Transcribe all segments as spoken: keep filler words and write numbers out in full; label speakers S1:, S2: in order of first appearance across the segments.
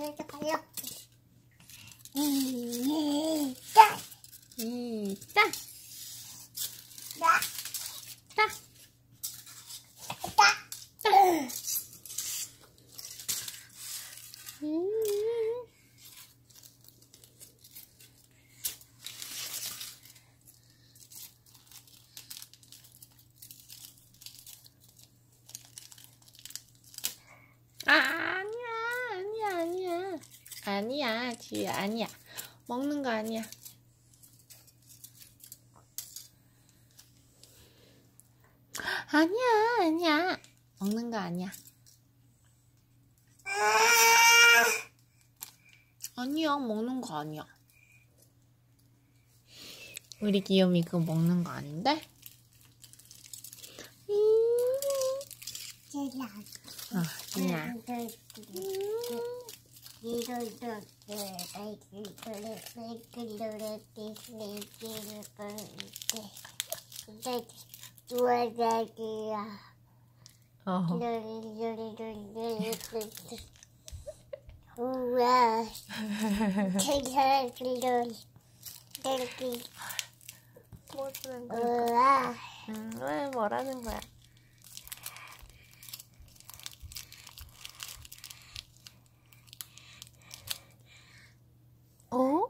S1: 이렇게 발려. 이따.
S2: 이따.
S1: 따.
S2: 따.
S1: 따.
S2: 음. 아, 아니야, 아니야, 아니야. 아니야, 지우야, 아니야. 먹는 거 아니야. 아니야, 아니야. 먹는 거 아니야. 아니야, 먹는 거 아니야. 우리 귀요미 그거 먹는 거 아닌데? 아, 아니야. 어.
S1: 우와. 이렇게.
S2: 뭐 쓰는 거야?
S1: 우와.
S2: 응, 왜 뭐라는 거야? 어?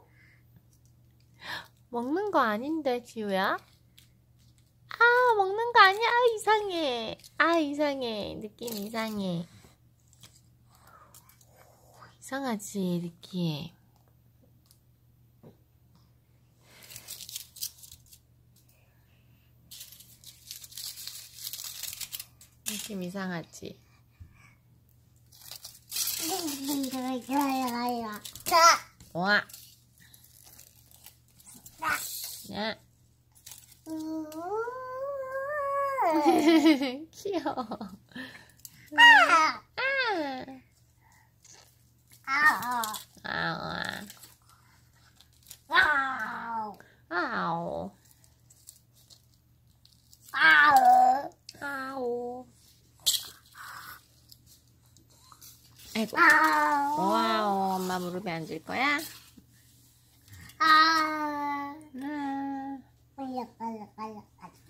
S2: 먹는 거 아닌데, 지우야? 아, 먹는 거 아니야? 아, 이상해. 아, 이상해. 느낌 이상해. 이상하지, 느낌. 느낌 이상하지? 와. 야. 귀여워. 아. 아우. 아우. 아우. 아이고. 와우. 엄마 무릎에 앉을 거야?
S1: 아.
S2: 아.
S1: 빨리 빨리 빨리 빨리.